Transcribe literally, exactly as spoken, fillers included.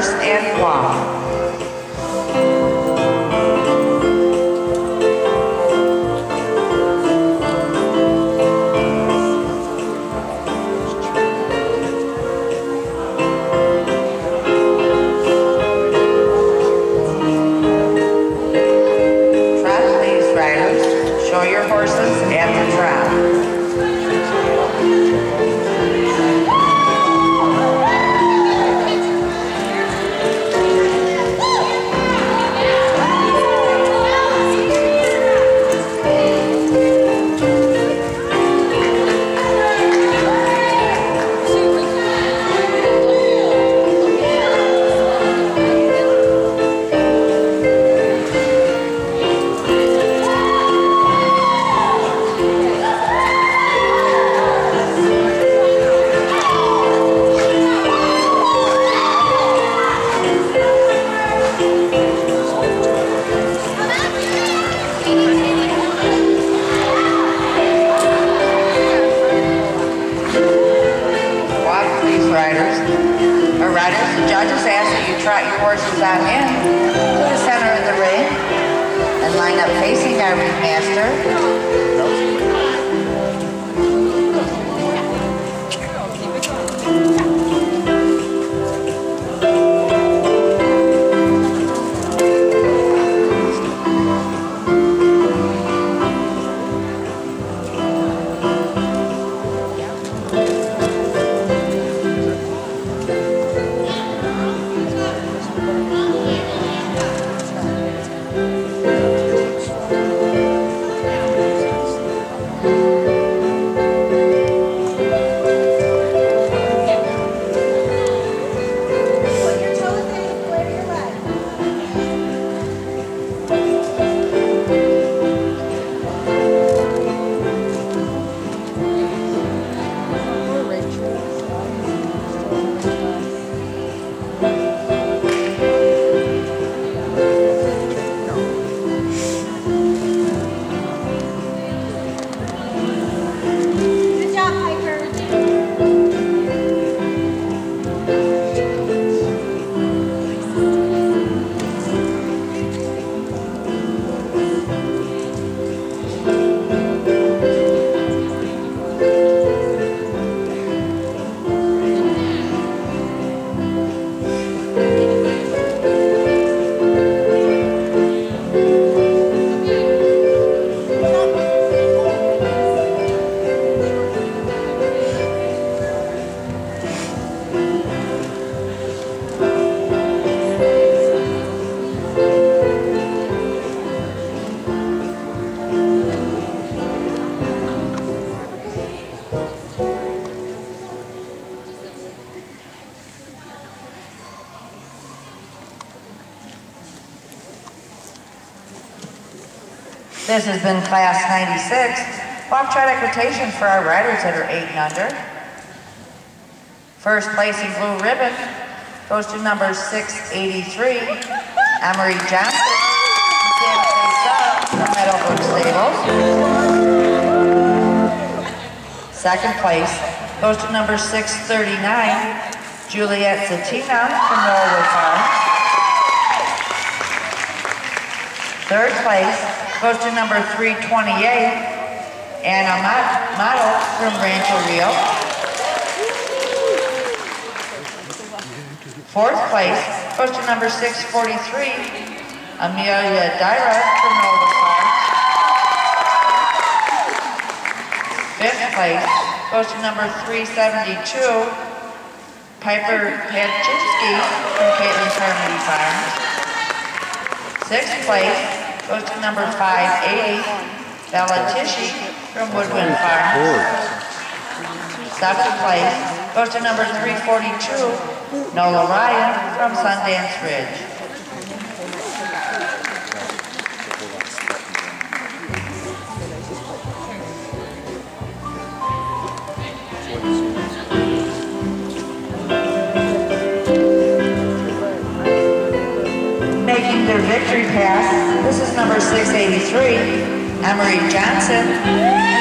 First and Guam. Show your horses at the trot. Trot your horses on in to the center of the ring and line up facing our ringmaster. This has been Class ninety-six. Walk trot equitation for our riders that are eight and under. First place in blue ribbon goes to number six eighty-three, Emery Johnson, from Meadowbrook Stables. Second place goes to number six thirty-nine, Juliet Zatina from Norwood Farms. Third place goes to number three twenty-eight, Anna Mato from Rancho Rio. Fourth place goes to number six forty-three, Amelia Dyra from Norwood Farms. Fifth place goes to number three seventy-two, Piper Padchinsky from Caitlin's Harmony Farms. Sixth place goes to number five eighty, Bella Tishy from Woodwind Farms. Seventh place goes to number three forty-two, Nola Ryan from Sundance Ridge. Making their victory pass, this is number six eighty-three, Emery Johnson.